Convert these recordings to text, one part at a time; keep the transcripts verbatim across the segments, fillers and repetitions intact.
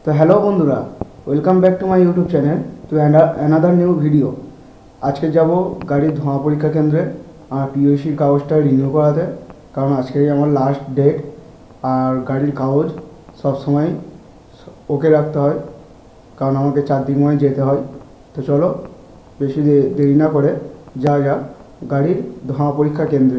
তো হ্যালো বন্ধুরা, welcome back to my YouTube channel to another new video. আজকে যাব গাড়ির ধোঁয়া পরীক্ষা কেন্দ্রে আর পিওসির কাগজটা রিনিউ করাতে, কারণ আজকেই আমার লাস্ট ডেট। আর গাড়ির কাগজ সবসময় ওকে রাখতে হয়, কারণ আমাকে চার দিন মধ্যে যেতে হয়। তো চলো বেশি দেরি না করে যাওয়া যাক গাড়ির ধোঁয়া পরীক্ষা কেন্দ্রে।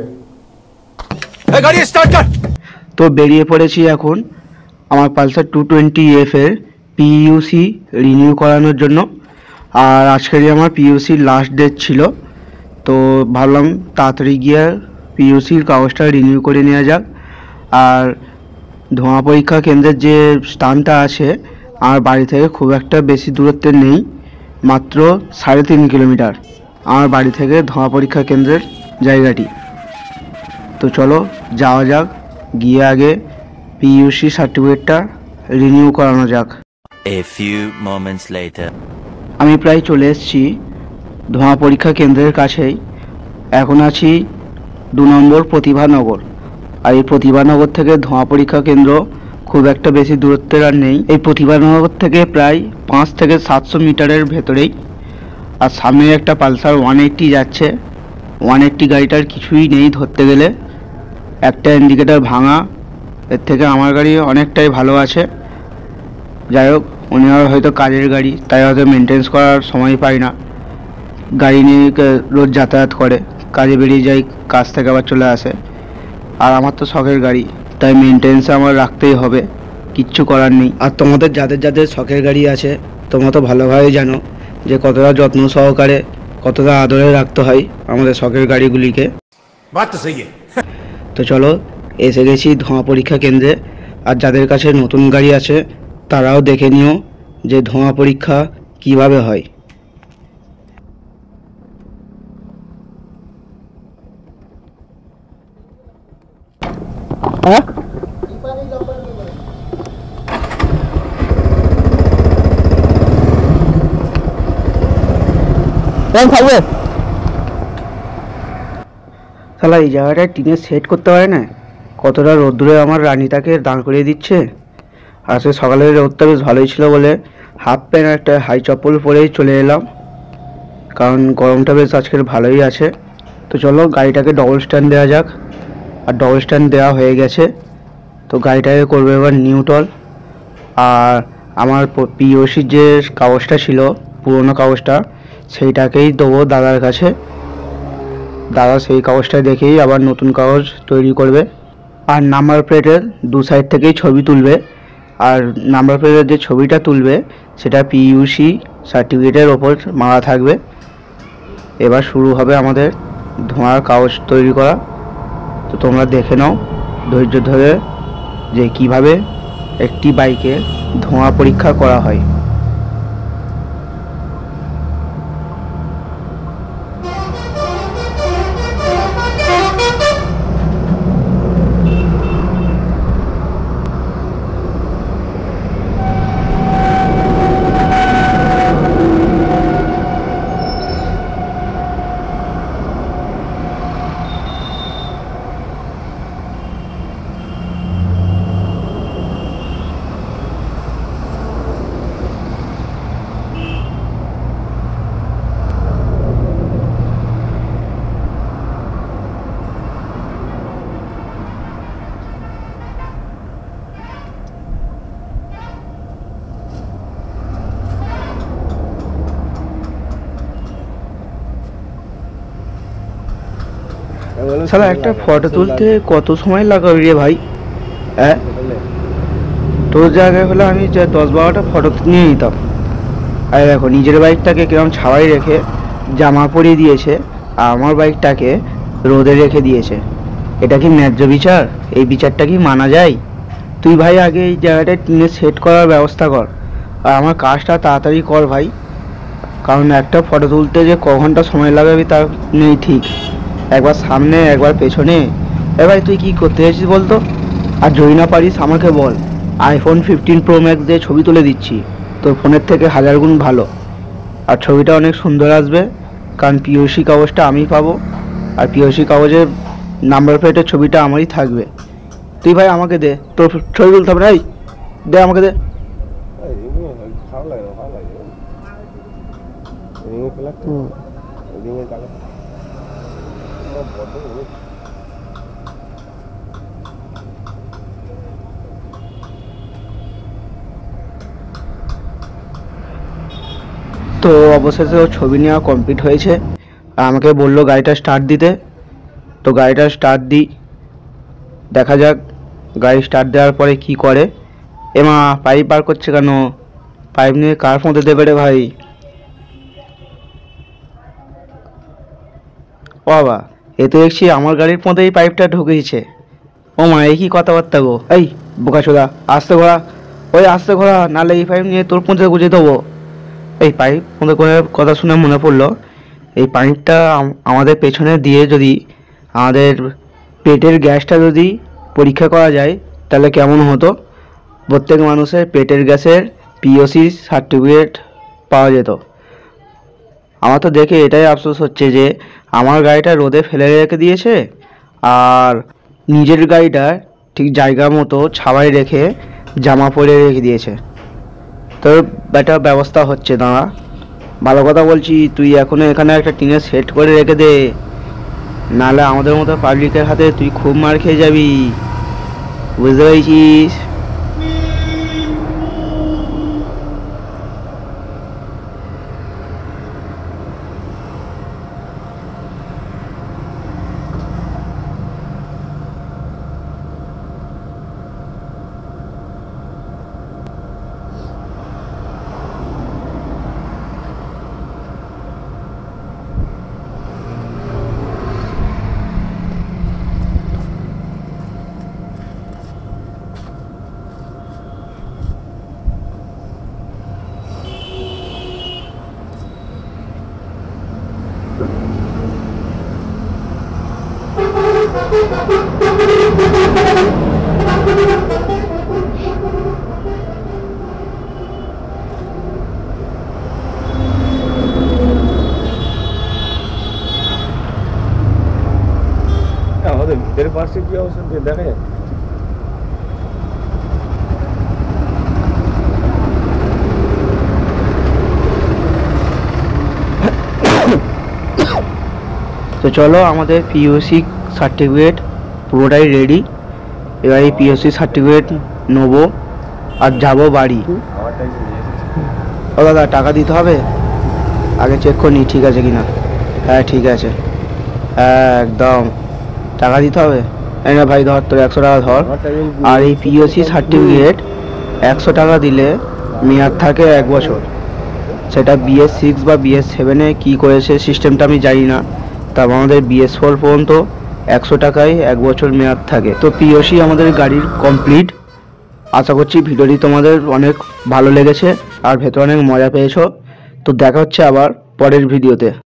তো বেরিয়ে পড়েছি এখন আমার পালসার টু টোয়েন্টি এফ এর পিইউসি রিনিউ করানোর জন্য। আর আজকেরই আমার পিইউসির লাস্ট ডেট ছিল, তো ভাবলাম তাড়াতাড়ি গিয়ে পিইউসির কাগজটা রিনিউ করে নেওয়া যাক। আর ধোঁয়া পরীক্ষা কেন্দ্রের যে স্থানটা আছে আমার বাড়ি থেকে খুব একটা বেশি দূরত্বে নেই, মাত্র সাড়ে তিন কিলোমিটার আমার বাড়ি থেকে ধোঁয়া পরীক্ষা কেন্দ্রের জায়গাটি। তো চলো যাওয়া যাক, গিয়ে আগে পিইউসি সার্টিফিকেটটা রিনিউ করানো যাক। A few moments later. আমি প্রায় চলে এসেছি ধোঁয়া পরীক্ষা কেন্দ্রের কাছেই। এখন আছি দু নম্বর প্রতিভানগর। আর এই প্রতিভানগর থেকে ধোঁয়া পরীক্ষা কেন্দ্র খুব একটা বেশি দূরত্বের আর নেই। এই প্রতিভানগর থেকে প্রায় পাঁচ থেকে সাতশো মিটারের ভেতরেই। আর সামনে একটা পালসার ওয়ান এইট্টি যাচ্ছে। ওয়ান এইট্টি গাড়িটার কিছুই নেই ধরতে গেলে, একটা ইন্ডিকেটার ভাঙা। এর থেকে আমার গাড়ি অনেকটাই ভালো আছে। যাই হোক, উনি হয়তো কাজের গাড়ি, তাই হয়তো মেনটেন্স করার সময় পাই না। গাড়ি নিয়ে রোজ যাতায়াত করে, কাজে বেরিয়ে যায়, কাজ থেকে আবার চলে আসে। আর আমার তো শখের গাড়ি, তাই মেনটেন্স আমার রাখতেই হবে, কিচ্ছু করার নেই। আর তোমাদের যাদের যাদের শখের গাড়ি আছে তোমরা তো ভালোভাবে জানো যে কতটা যত্ন সহকারে, কতটা আদরে রাখতে হয় আমাদের শখের গাড়িগুলিকে। তো চলো এসে গেছি ধোঁয়া পরীক্ষা কেন্দ্রে। আর যাদের কাছে নতুন গাড়ি আছে তারাও দেখে নিও যে ধোঁয়া পরীক্ষা কিভাবে হয়। হ্যাঁ থাকবে তাহলে এই জায়গাটায় টিনের সেট করতে পারে না। কতটা রোদ্দুরে আমার রানীটাকে দাঁড় করিয়ে দিচ্ছে। আজকে সকালের রোদটা বেশ ভালোই ছিল বলে হাফ প্যান্ট একটা হাই চপ্পল পরেই চলে এলাম, কারণ গরমটা বেশ আজকের ভালোই আছে। তো চলো গাড়িটাকে ডবল স্ট্যান্ড দেওয়া যাক। আর ডবল স্ট্যান্ড দেওয়া হয়ে গেছে, তো গাড়িটাকে করবে এবার নিউট্রাল। আর আমার পিওসির যে কাগজটা ছিল, পুরোনো কাগজটা, সেইটাকেই দেবো দাদার কাছে। দাদা সেই কাগজটা দেখেই আবার নতুন কাগজ তৈরি করবে। আর নাম্বার প্লেটের দু সাইড থেকেই ছবি তুলবে। আর নাম্বার প্লেটের যে ছবিটা তুলবে সেটা পিইউসি সার্টিফিকেটের ওপর মারা থাকবে। এবার শুরু হবে আমাদের ধোঁয়ার কাগজ তৈরি করা। তো তোমরা দেখে নাও ধৈর্য ধরে যে কিভাবে একটি বাইকে ধোঁয়া পরীক্ষা করা হয়। শালা একটা ফটো তুলতে কত সময় লাগাবে রে ভাই? হ্যাঁ, তোর জায়গায় হলে আমি যে দশ বারোটা ফটো নিয়ে নিতাম। আর দেখো নিজের বাইকটাকে কিরম ছাওয়াই রেখে জামা পরিয়ে দিয়েছে, আর আমার বাইকটাকে রোদে রেখে দিয়েছে। এটা কি ন্যায্য বিচার? এই বিচারটা কি মানা যায়? তুই ভাই আগে এই জায়গাটায় টিনে সেট করার ব্যবস্থা কর, আর আমার কাজটা তাড়াতাড়ি কর ভাই। কারণ একটা ফটো তুলতে যে ক ঘন্টা সময় লাগাবি তার নেই ঠিক। একবার সামনে একবার পেছনে। এ ভাই তুই কি করতে চাইছিস বলতো? আর যদি না পারিস আমাকে বল, আইফোন ফিফটিন প্রো ম্যাক্স দিয়ে ছবি তুলে দিচ্ছি, তোর ফোনের থেকে হাজার গুণ ভালো। আর ছবিটা অনেক সুন্দর আসবে, কারণ পিওসি কাগজটা আমি পাবো। আর পিওসি কাগজের নাম্বার প্লেটের ছবিটা আমারই থাকবে। তুই ভাই আমাকে দে, তোর ছবি তুলতে হবে না। দে আমাকে দে। খারাপ লাগে না, ভালো লাগে রিংয়ের কালার তো রিংয়ের কালার বড্ড রোদ। তো অবশেষে ওর ছবি নেওয়া কমপ্লিট হয়েছে আর আমাকে বললো গাড়িটা স্টার্ট দিতে। তো গাড়িটা স্টার্ট দিই, দেখা যাক গাড়ি স্টার্ট দেওয়ার পরে কি করে। এমা পাইপ বার করছে কেন? পাইপ নিয়ে কার মধ্যে দেবে রে ভাই? ও বাবা, এ তো দেখছি আমার গাড়ির মধ্যেই পাইপটা ঢুকিয়েছে। ও মা, এই কি কথাবার্তা গো? এই বোকাচোদা, আস্তে ঘোরা, ওই আস্তে ঘোরা, নাহলে এই পাইপ নিয়ে তোর মধ্যে গুঁজে দেবো। এই পাইপ মধ্যে করে কথা শুনে মনে পড়লো, এই পাইপটা আম- আমাদের পেছনে দিয়ে যদি আমাদের পেটের গ্যাসটা যদি পরীক্ষা করা যায় তাহলে কেমন হতো? প্রত্যেক মানুষের পেটের গ্যাসের পিওসি সার্টিফিকেট পাওয়া যেত। আমার তো দেখে এটাই আফসোস হচ্ছে যে আমার গাড়িটা রোদে ফেলে রেখে দিয়েছে আর নিজের গাড়িটা ঠিক জায়গা মতো ছাওয়ায় রেখে জামা পরে রেখে দিয়েছে। তো একটা ব্যবস্থা হচ্ছে, দাঁড়া, ভালো কথা বলছি, তুই এখনো এখানে একটা টিনের সেট করে রেখে দে, নাহলে আমাদের মতো পাবলিকের হাতে তুই খুব মার খেয়ে যাবি, বুঝতে পেরেছিস? আমাদের ভিতরের পাশে কি অবস্থা দেখা যাচ্ছে? তো চলো, আমাদের পিওসি সার্টিফিকেট পুরোটাই রেডি। এবার এই পিওসি সার্টিফিকেট নেবো আর যাবো বাড়ি। আমারটাই নিয়ে এসেছি। ও দাদা, টাকা দিতে হবে? আগে চেক করে নি ঠিক আছে কিনা। হ্যাঁ ঠিক আছে, হ্যাঁ একদম টাকা দিতে হবে। এই না ভাই, ধর তোর একশো টাকা ধর। আর এই পিওসি সার্টিফিকেট একশো টাকা দিলে মেয়াদ থাকে এক বছর। সেটা বিএস সিক্স বা বিএস সেভেনে কী করেছে সিস্টেমটা আমি জানি না, তবে আমাদের বিএস ফোর পর্যন্ত একশো টাকায় এক বছর মেয়াদ থাকে। তো পিওসি আমাদের গাড়ির কমপ্লিট। আশা করছি ভিডিওটি তোমাদের অনেক ভালো লেগেছে আর ভেতরে অনেক মজা পেয়েছো। তো দেখা হচ্ছে আবার পরের ভিডিওতে।